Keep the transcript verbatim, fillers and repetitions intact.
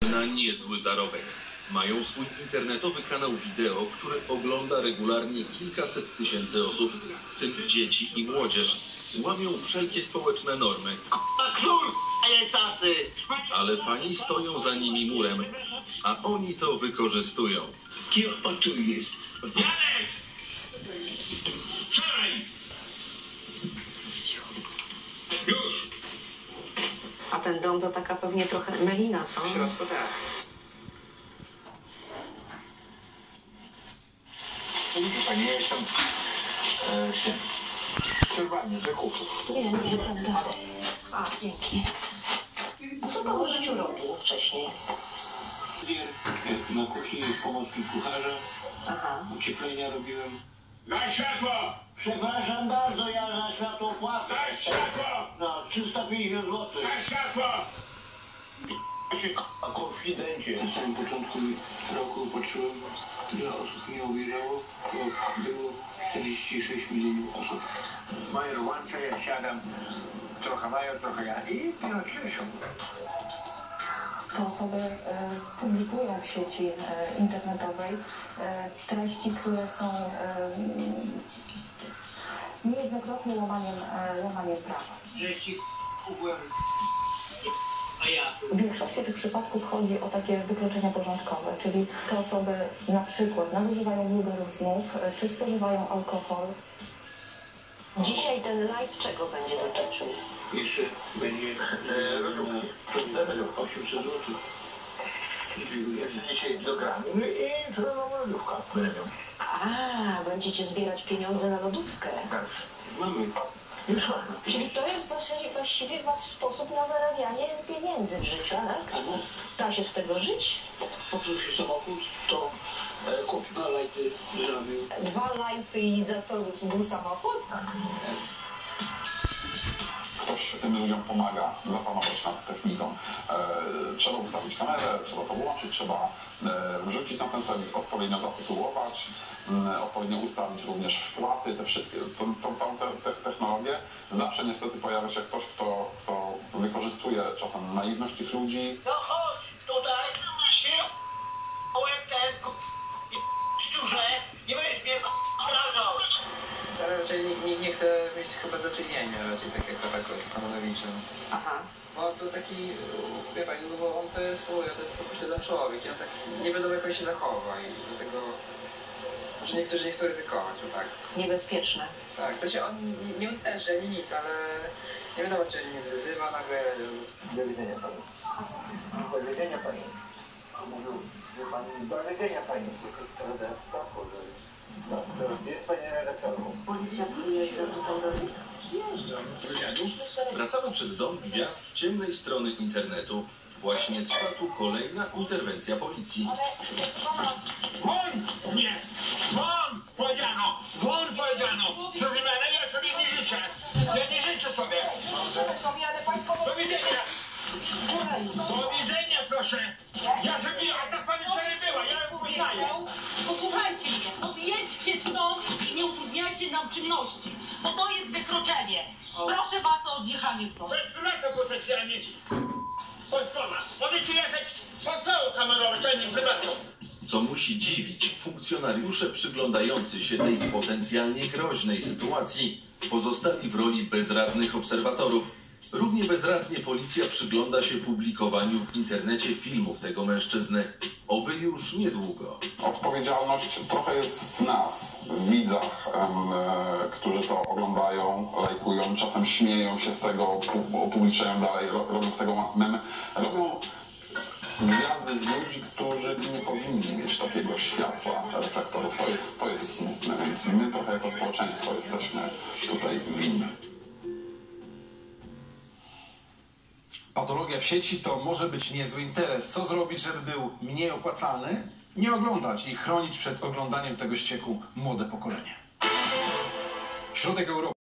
na niezły zarobek. Mają swój internetowy kanał wideo, który ogląda regularnie kilkaset tysięcy osób, w tym dzieci i młodzież. Łamią wszelkie społeczne normy. Ale fani stoją za nimi murem, a oni to wykorzystują. Kim on tu jest? Janek! Strzelaj! Już! A ten dom to taka pewnie trochę melina, co? W środku tak. Pani, ja jestem e, tym przerwany ze kuchów. Nie, nie, prawda. A, dzięki. Co pan w życiu robił wcześniej? Na kuchni pomocnik kucharza. Aha. Ocieplenia robiłem. Daj światło! Przepraszam bardzo, ja za światło płacę. Daj światło! Za trzysta pięćdziesiąt złotych. Daj światło! A konfidencie. Na samym początku roku patrzyłem, ile osób mnie uwierzało. To było czterdzieści sześć milionów osób. Moje łącze, ja siadam. Trochę mają, trochę ja. I pięćdziesiąt. Te osoby e, publikują w sieci e, internetowej e, treści, które są e, niejednokrotnie łamaniem, e, łamaniem prawa. Żeści byłem. A ja. W większości tych przypadków chodzi o takie wykroczenia porządkowe, czyli te osoby na przykład nadużywają wulgaryzmów e, czy spożywają alkohol. Dzisiaj ten live czego będzie dotyczył? Jeszcze będzie e, osiemset złotych. Jeszcze dzisiaj do gramy i nowa lodówka będą. A, będziecie zbierać pieniądze na lodówkę. Tak, mamy. Już mamy. Czyli to jest właściwie, właściwie wasz sposób na zarabianie pieniędzy w życiu, tak? Da się z tego żyć? Popsuł się samochód, to e, kupił dwa lajty zrobił. Dwa live'y i za to był samochód? Ktoś tym ludziom pomaga zapanować nad techniką. E, trzeba ustawić kamerę, trzeba to włączyć, trzeba e, wrzucić na ten serwis, odpowiednio zatytułować, e, odpowiednio ustawić również wpłaty, te wszystkie, tą, tą całą te, te technologię. Zawsze niestety pojawia się ktoś, kto, kto wykorzystuje czasem naiwność tych ludzi. No chodź tutaj, ty łeb ten szczurze, nie będziesz mnie obrażał. Ale raczej nie, nie, nie chcę mieć chyba do czynienia raczej tak jako tako z Panonowiczem. Aha. Bo on to taki, wie pani, no bo on to jest, mówię, to jest super człowiek i on tak nie wiadomo jak on się zachowa i dlatego, że niektórzy nie chcą ryzykować, bo tak. Niebezpieczne. Tak, to się on nie uderzy ani nic, ale nie wiadomo czy on nic wyzywa nagle. Do widzenia pani. Do widzenia pani. Mówił, że pani, do widzenia pani. No, to jest pani redaktorką. Policja przyjeżdża tutaj. Wracamy przed dom gwiazd ciemnej strony internetu. Właśnie trwa tu kolejna interwencja policji. Won! Nie! Won! Powiedziano! Won powiedziano! Proszę pana, ja sobie nie życzę! Ja nie życzę sobie! Do widzenia! Do widzenia, proszę! Ja sobie, a ta pani co nie była, ja ją poznaję! Posłuchajcie mnie, no jedźcie stąd i nie utrudniajcie nam czynności, bo to jest wykroczenie. Proszę was o odjechanie stąd. Bez na to specjalnie! Wojskowa! Powiecie jechać podstawu kamerową, to nie prywatną! Co musi dziwić, funkcjonariusze przyglądający się tej potencjalnie groźnej sytuacji pozostali w roli bezradnych obserwatorów. Równie bezradnie policja przygląda się publikowaniu w internecie filmów tego mężczyzny. Oby już niedługo. Odpowiedzialność trochę jest w nas, w widzach, em, e, którzy to oglądają, lajkują, czasem śmieją się z tego, opubliczają dalej, ro, robią z tego memy. Robią gwiazdy z ludzi, którzy nie powinni mieć takiego światła reflektorów. To jest, to jest smutne, więc my trochę jako społeczeństwo jesteśmy tutaj winni. Patologia w sieci to może być niezły interes. Co zrobić, żeby był mniej opłacalny? Nie oglądać i chronić przed oglądaniem tego ścieku młode pokolenie. Środek Europy.